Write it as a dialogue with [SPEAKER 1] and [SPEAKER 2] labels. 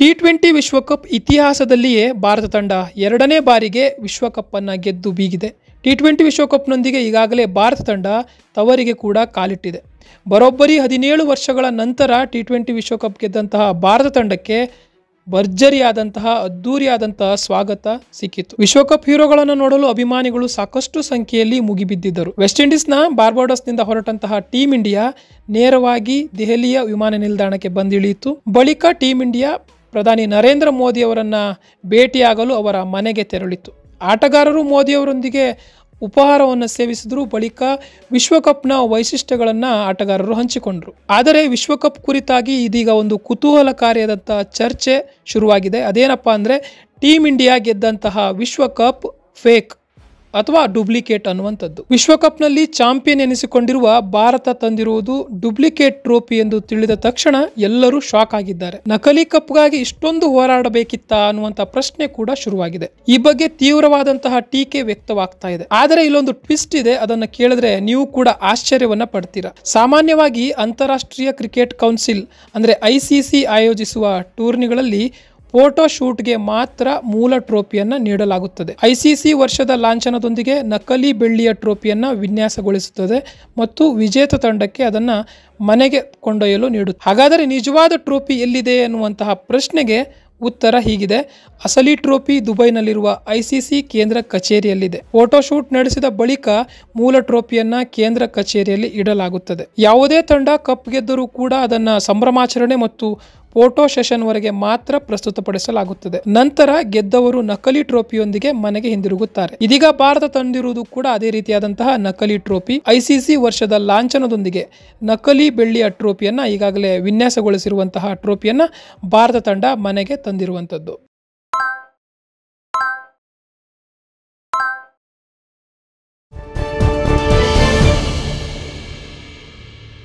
[SPEAKER 1] T20 ವಿಶ್ವಕಪ್ ಇತಿಹಾಸದಲ್ಲಿಯೇ ಭಾರತ ತಂಡ ಎರಡನೇ ಬಾರಿಗೆ ವಿಶ್ವಕಪ್ ಅನ್ನು ಗೆದ್ದು ಬೀಗಿದೆ. ಟಿ20 ವಿಶ್ವಕಪ್ನೊಂದಿಗೆ ಈಗಾಗಲೇ ಭಾರತ ತಂಡ ತವರಿಗೆ ಕೂಡ ಕಾಲಿಟ್ಟಿದೆ. ಬರೋಬ್ಬರಿ 17 ವರ್ಷಗಳ ನಂತರ ಟಿ20 ವಿಶ್ವಕಪ್ ಗೆದ್ದಂತಹ ಭಾರತ ತಂಡಕ್ಕೆ ಭರ್ಜರಿಯಾದಂತಹ ಅದ್ದೂರಿಯಾದಂತಹ ಸ್ವಾಗತ ಸಿಕ್ಕಿತು. ವಿಶ್ವಕಪ್ ಹೀರೋಗಳನ್ನು ನೋಡಲು ಅಭಿಮಾನಿಗಳು ಸಾಕಷ್ಟು ಸಂಖ್ಯೆಯಲ್ಲಿ ಮುಗಿಬಿದ್ದಿದ್ದರು. ವೆಸ್ಟ್ ಇಂಡೀಸ್ನ ಬಾರ್ಬಾಡೋಸ್ನಿಂದ ಹೊರಟಂತಹ ಟೀಮ್ ಇಂಡಿಯಾ ನೇರವಾಗಿ ದೆಹಲಿಯ ವಿಮಾನ ನಿಲ್ದಾಣಕ್ಕೆ ಬಂದಿಳಿಯಿತು. ಬಳಿಕ ಟೀಮ್ ಇಂಡಿಯಾ ಪ್ರಧಾನಿ ನರೇಂದ್ರ ಮೋದಿ ಅವರನ್ನ ಭೇಟಿಯಾಗಲು ಅವರ ಮನೆಗೆ ತೆರಳಿತು. ಆಟಗಾರರು ಮೋದಿಯವರೊಂದಿಗೆ ಉಪಹಾರವನ್ನು ಸೇವಿಸಿದ್ರು. ಬಳಿಕ ವಿಶ್ವಕಪ್ನ ವೈಶಿಷ್ಟ್ಯಗಳನ್ನು ಆಟಗಾರರು ಹಂಚಿಕೊಂಡರು. ಆದರೆ ವಿಶ್ವಕಪ್ ಕುರಿತಾಗಿ ಇದೀಗ ಒಂದು ಕುತೂಹಲಕಾರಿಯಾದಂತಹ ಚರ್ಚೆ ಶುರುವಾಗಿದೆ. ಅದೇನಪ್ಪ ಅಂದರೆ ಟೀಮ್ ಇಂಡಿಯಾ ಗೆದ್ದಂತಹ ವಿಶ್ವಕಪ್ ಫೇಕ್ ಅಥವಾ ಡೂಪ್ಲಿಕೇಟ್ ಅನ್ನುವಂಥದ್ದು. ವಿಶ್ವಕಪ್ನಲ್ಲಿ ಚಾಂಪಿಯನ್ ಎನಿಸಿಕೊಂಡಿರುವ ಭಾರತ ತಂದಿರುವುದು ಡೂಪ್ಲಿಕೇಟ್ ಟ್ರೋಫಿ ಎಂದು ತಿಳಿದ ತಕ್ಷಣ ಎಲ್ಲರೂ ಶಾಕ್ ಆಗಿದ್ದಾರೆ. ನಕಲಿ ಕಪ್ಗಾಗಿ ಇಷ್ಟೊಂದು ಹೋರಾಡಬೇಕಿತ್ತಾ ಅನ್ನುವಂಥ ಪ್ರಶ್ನೆ ಕೂಡ ಶುರುವಾಗಿದೆ. ಈ ಬಗ್ಗೆ ತೀವ್ರವಾದಂತಹ ಟೀಕೆ ವ್ಯಕ್ತವಾಗ್ತಾ ಇದೆ. ಆದರೆ ಇಲ್ಲೊಂದು ಟ್ವಿಸ್ಟ್ ಇದೆ, ಅದನ್ನು ಕೇಳಿದ್ರೆ ನೀವು ಕೂಡ ಆಶ್ಚರ್ಯವನ್ನ ಪಡ್ತೀರಾ. ಸಾಮಾನ್ಯವಾಗಿ ಅಂತಾರಾಷ್ಟ್ರೀಯ ಕ್ರಿಕೆಟ್ ಕೌನ್ಸಿಲ್ ಅಂದ್ರೆ ICC ಆಯೋಜಿಸುವ ಟೂರ್ನಿಗಳಲ್ಲಿ ಫೋಟೋ ಶೂಟ್ಗೆ ಮಾತ್ರ ಮೂಲ ಟ್ರೋಫಿಯನ್ನು ನೀಡಲಾಗುತ್ತದೆ. ICC ವರ್ಷದ ಲಾಂಛನದೊಂದಿಗೆ ನಕಲಿ ಬೆಳ್ಳಿಯ ಟ್ರೋಫಿಯನ್ನು ವಿನ್ಯಾಸಗೊಳಿಸುತ್ತದೆ ಮತ್ತು ವಿಜೇತ ತಂಡಕ್ಕೆ ಅದನ್ನು ಮನೆಗೆ ಕೊಂಡೊಯ್ಯಲು ನೀಡುತ್ತದೆ. ಹಾಗಾದರೆ ನಿಜವಾದ ಟ್ರೋಫಿ ಎಲ್ಲಿದೆ ಎನ್ನುವಂತಹ ಪ್ರಶ್ನೆಗೆ ಉತ್ತರ ಹೀಗಿದೆ. ಅಸಲಿ ಟ್ರೋಫಿ ದುಬೈನಲ್ಲಿರುವ ICC ಕೇಂದ್ರ ಕಚೇರಿಯಲ್ಲಿದೆ. ಫೋಟೋಶೂಟ್ ನಡೆಸಿದ ಬಳಿಕ ಮೂಲ ಟ್ರೋಫಿಯನ್ನ ಕೇಂದ್ರ ಕಚೇರಿಯಲ್ಲಿ ಇಡಲಾಗುತ್ತದೆ. ಯಾವುದೇ ತಂಡ ಕಪ್ ಗೆದ್ದರೂ ಕೂಡ ಅದನ್ನ ಸಂಭ್ರಮಾಚರಣೆ ಮತ್ತು ಫೋಟೋ ಸೆಷನ್ ವರೆಗೆ ಮಾತ್ರ ಪ್ರಸ್ತುತಪಡಿಸಲಾಗುತ್ತದೆ. ನಂತರ ಗೆದ್ದವರು ನಕಲಿ ಟ್ರೋಫಿಯೊಂದಿಗೆ ಮನೆಗೆ ಹಿಂದಿರುಗುತ್ತಾರೆ. ಇದೀಗ ಭಾರತ ತಂದಿರುವುದು ಕೂಡ ಅದೇ ರೀತಿಯಾದಂತಹ ನಕಲಿ ಟ್ರೋಫಿ. ICC ವರ್ಷದ ಲಾಂಛನದೊಂದಿಗೆ ನಕಲಿ ಬೆಳ್ಳಿಯ ಟ್ರೋಫಿಯನ್ನ ಈಗಾಗಲೇ ವಿನ್ಯಾಸಗೊಳಿಸಿರುವಂತಹ ಟ್ರೋಫಿಯನ್ನ ಭಾರತ ತಂಡ ಮನೆಗೆ ತಂದಿರುವಂತದ್ದು.